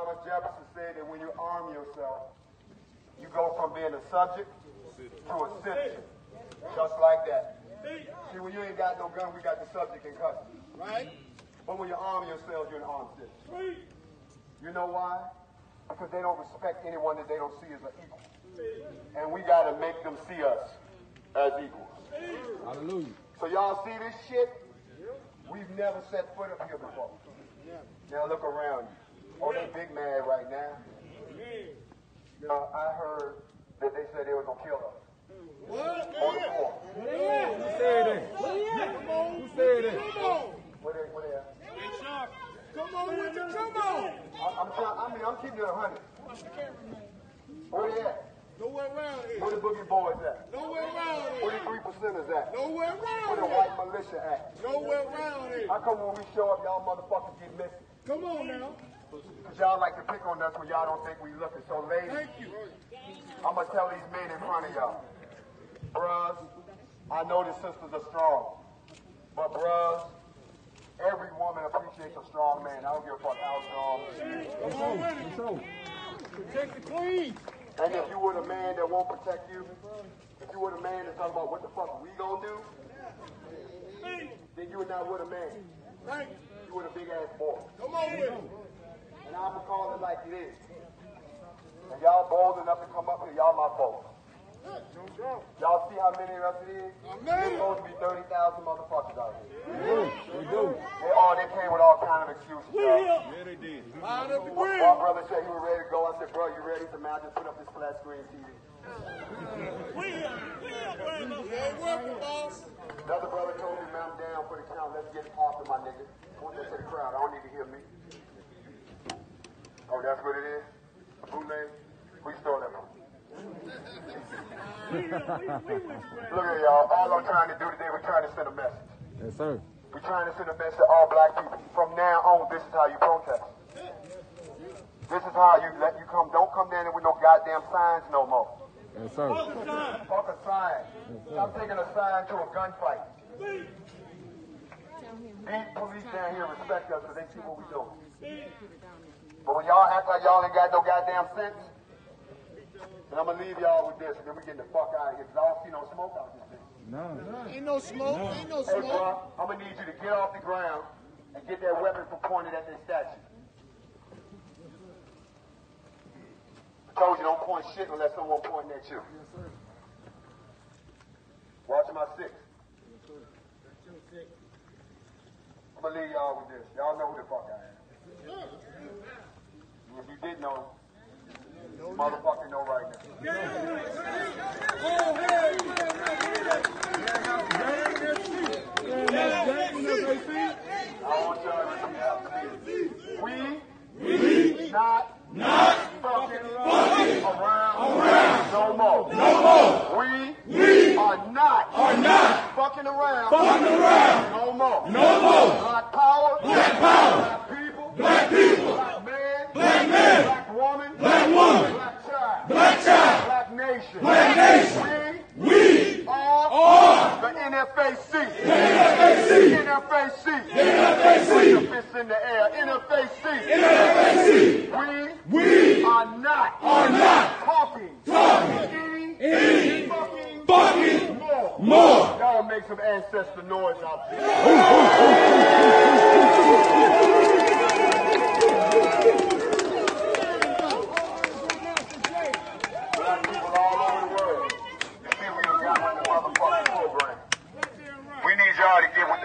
Thomas Jefferson said that when you arm yourself, you go from being a subject to a citizen. Just like that. See, when you ain't got no gun, we got the subject in custody. Right? But when you arm yourself, you're an armed citizen. You know why? Because they don't respect anyone that they don't see as an equal. And we got to make them see us as equals. Hallelujah. So y'all see this shit? We've never set foot up here before. Now look around you. Oh, they big mad right now. You know, I heard that they said they were going to kill us. What? On the floor. Who said that? Who said that? Where they at? Come on with you, come on. I'm keeping it 100. Where they at? Nowhere around here. Where the boogie boys at? Nowhere around here. Where the 3%ers at? Nowhere Where around the here. white militia at? Nowhere around here. How come when we show up, y'all motherfuckers get missing? Come on now. Because y'all like to pick on us when y'all don't think we looking. So ladies, Thank you. I'm going to tell these men in front of y'all. Bruhs, I know the sisters are strong. But bruhs, every woman appreciates a strong man. I don't give a fuck how strong. Protect the queen. And if you were the man that won't protect you, if you were the man that's talking about what the fuck we gonna do, then you were not with a man. Thank you. You were a big ass boy. Come on with it. And I'm gonna call it like it is. And y'all bold enough to come up here, y'all my folks. Y'all see how many of us it is? There's supposed to be 30,000 motherfuckers out here. We do. They came with all kind of excuses. Yeah, they did. Line up the One grill. brother said he was ready to go. I said, bro, you ready? He said, man, I just put up this flat screen TV. Yeah, welcome, boss. Another brother told me, man, I'm down for the count. Let's get it off to my nigga. Point that to the crowd. I don't need to hear me. Oh, that's what it is? Bootleg? We stole that from. Look at y'all. All I'm trying to do today, we're trying to send a message. Yes, sir. We're trying to send a message to all black people. From now on, this is how you protest. This is how you let you come. Don't come down there with no goddamn signs no more. Yes, sir. Fuck a sign. Stop taking a sign to a gunfight. These police down here respect us because they see what we doing. But when y'all act like y'all ain't got no goddamn sense, then I'm going to leave y'all with this, and then we get the fuck out of here, because I don't see no smoke out this thing. No. Ain't no smoke. No. Ain't no Hey, smoke. bro, I'm going to need you to get off the ground and get that weapon from pointed at their statue. I told you, don't point shit unless someone pointing at you. Yes, sir. Watch my six. Yes, sir. That's your six. I'm going to leave y'all with this. Y'all know who the fuck I am. If you didn't know, motherfucker know right now. I want y'all to see. We not fucking around no more. We are not fucking around no more. Black power, black people, black man, black woman, black child, black nation. We are the NFAC. Put your fists in the air. NFAC. We are not talking any fucking more. Y'all make some ancestor noise out there. Black people all over the world, you see we got one of the motherfucking program. We need y'all to get with